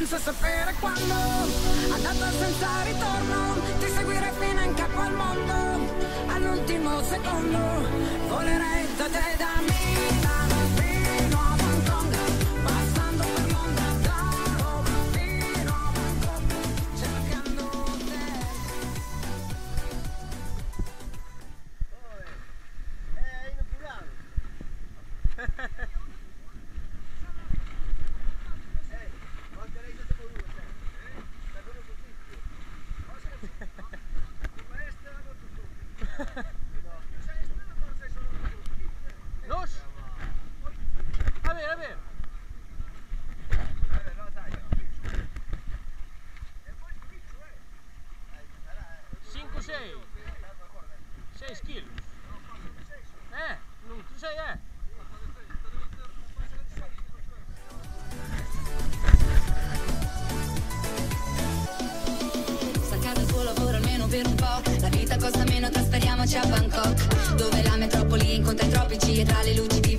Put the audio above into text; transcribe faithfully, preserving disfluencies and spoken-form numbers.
senza sapere quando, andata senza ritorno, ti seguirei fino in capo al mondo, all'ultimo secondo, volerei da te, da Milano fino a Hong Kong, passando per l'onda da Roma fino a Bangkok, cercando te. Eh, inaugurato. Nos? A ver, a ver. cinco, seis. seis quilos. Eh, non sei, eh. Staccato il tuo lavoro almeno per un po', la vita costa meno, trasferiamoci a Bangkok, dove la metropoli incontra i tropici e tra le luci di